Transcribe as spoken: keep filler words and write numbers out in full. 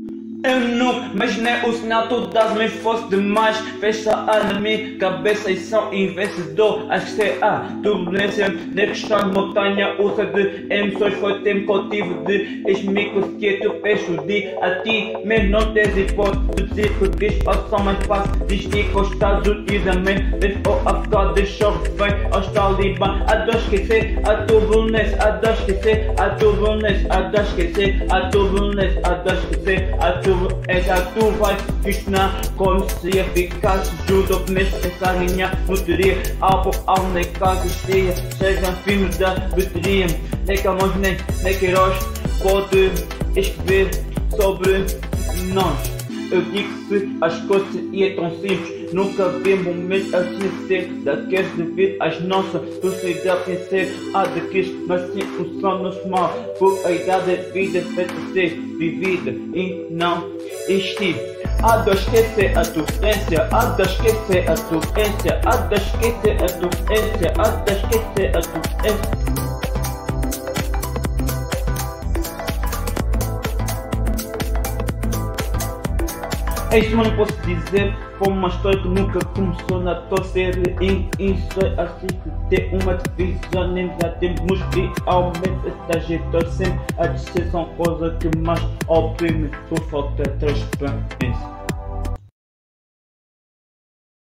Eu nunca imaginei o sinal, tu das-me fosse demais. Fecha a na minha cabeça e são invencedor. Acho que sei a turbulência na questão de montanha. Usa de emoções, foi tempo que eu tive de esmico que tu fecho de a ti. Mesmo não tens hipótese de dizer que diz a só mais fácil. Diz que os Estados Unidos amém. Deixou a ficar de choque, vem aos Talibã. A de esquecer a turbulência, a de esquecer a turbulência, a de esquecer a turbulência, a de esquecer a turbulência. É já tu vais questionar como se eficaz junto ao que mesmo pensar em minha motoria. Álcool, ao nem casa cheia, seja fino da bateria. Nem Camões, nem, nem Queiroz pode escrever sobre nós. Eu digo que as coisas seriam tão simples. Nunca vi um momento assim ser daqueles devido às nossas possibilidades sem ser a daqueles, mas sim o som nos mal. Por a idade da vida feita ser vivida e não existir. Há de esquecer a doença, há de esquecer a doença, há de esquecer a doença, há de esquecer a doença. Isto não posso dizer, foi uma história que nunca começou na tua série. Isso é assim que tem uma divisão, nem já temos que aumentar esta trajetória. Sempre a descer são coisas que mais oprime por falta de transparência.